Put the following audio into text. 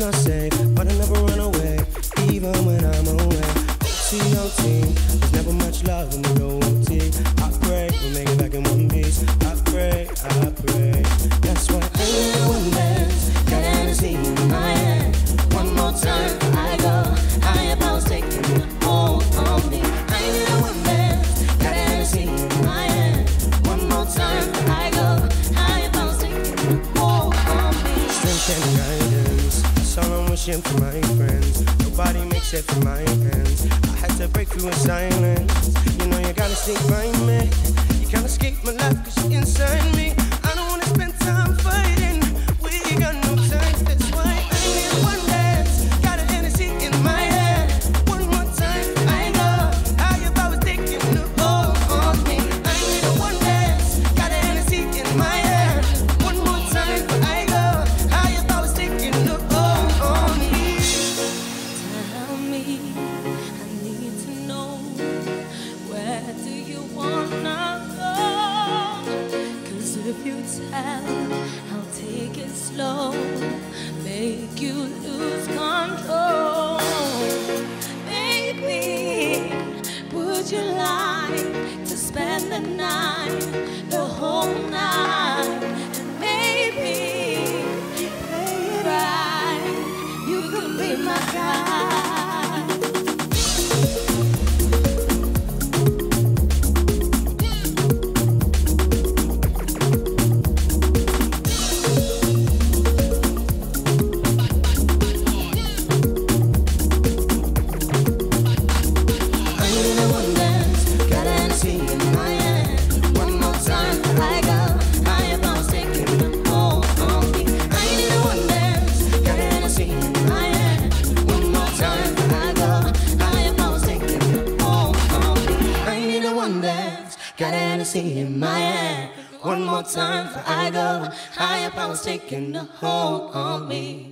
not safe, but I never run away, even when I'm away. OT, there's never much love when we go OT. I pray we make it back in one piece. I pray. That's why ain't no one dance, got Hennessy in my hand. One more time, I go. Higher powers taking a hold on me. I ain't no one dance, got Hennessy in my hand. One more time, I go. Higher powers taking a hold on me. Strength and guidance, that's all I'm wishing for my friends. Nobody makes it for my hands. I had to break through in silence. You know you gotta stick by me. You can't escape my life 'cause you're inside me. I don't wanna spend time fighting. We got no time, that's why I need one dance. Got a Hennessy in my hand. One more time, I go. Higher powers taking a hold on me. I need one dance. Got a Hennessy in my hand. One more time, I go. Higher powers taking a hold on me. Tell me, I need to know, where do you wanna go? 'Cause if you tell, I'll take it slow, make you lose control. Baby, would you like to spend the night, the whole night? And maybe play it right, you could be my guide. Got Hennessy in my hand. One more time before I go. Higher powers taking a hold on me.